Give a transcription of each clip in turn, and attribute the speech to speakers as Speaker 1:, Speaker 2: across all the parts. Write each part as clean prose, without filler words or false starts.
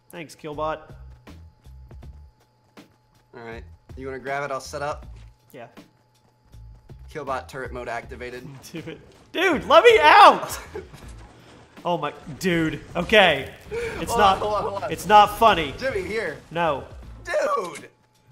Speaker 1: Thanks, Killbot.
Speaker 2: Alright. You want to grab it? I'll set up.
Speaker 1: Yeah.
Speaker 2: Killbot turret mode activated.
Speaker 1: Dude, let me out! Oh my, dude. Okay. It's
Speaker 2: Hold on.
Speaker 1: It's not funny.
Speaker 2: Jimmy, here.
Speaker 1: No.
Speaker 2: Dude!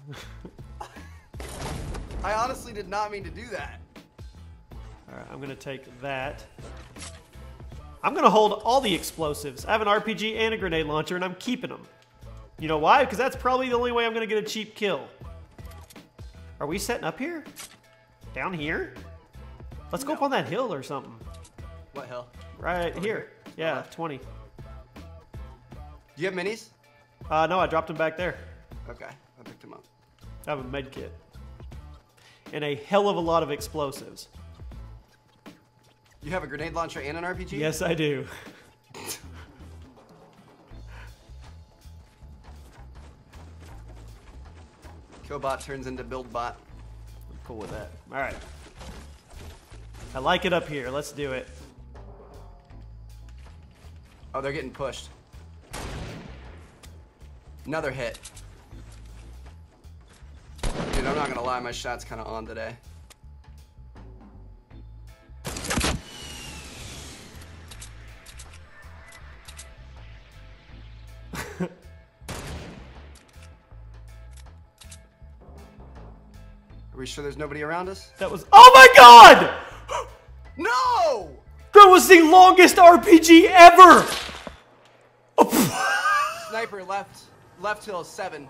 Speaker 2: I honestly did not mean to do that.
Speaker 1: Alright, I'm gonna take that. I'm gonna hold all the explosives. I have an RPG and a grenade launcher, and I'm keeping them. You know why? Because that's probably the only way I'm gonna get a cheap kill. Are we setting up here? Down here? Let's go up on that hill or something.
Speaker 2: What hill?
Speaker 1: Right here. Yeah, 20.
Speaker 2: Do you have minis?
Speaker 1: No, I dropped them back there.
Speaker 2: Okay, I picked them up.
Speaker 1: I have a med kit. And a hell of a lot of explosives.
Speaker 2: You have a grenade launcher and an RPG?
Speaker 1: Yes, I do.
Speaker 2: Killbot turns into BuildBot.
Speaker 1: I'm cool with that. Alright. I like it up here. Let's do it.
Speaker 2: Oh, they're getting pushed. Another hit. Dude, I'm not gonna lie, my shot's kind of on today. Are we sure there's nobody around us?
Speaker 1: That was... Oh my god!
Speaker 2: No!
Speaker 1: That was the longest RPG ever!
Speaker 2: Sniper left hill 7.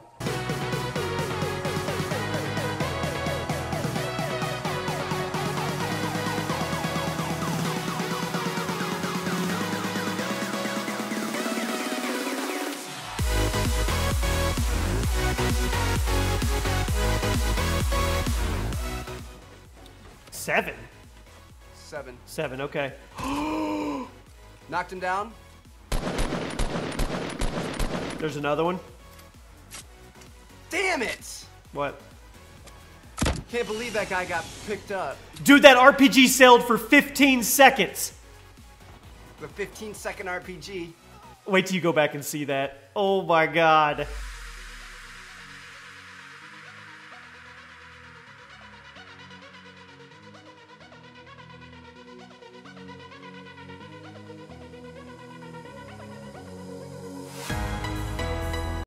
Speaker 1: Seven?
Speaker 2: 7.
Speaker 1: 7, okay.
Speaker 2: Knocked him down.
Speaker 1: There's another one.
Speaker 2: Damn it!
Speaker 1: What?
Speaker 2: Can't believe that guy got picked up.
Speaker 1: Dude, that RPG sailed for 15 seconds.
Speaker 2: The 15-second RPG.
Speaker 1: Wait till you go back and see that. Oh my god.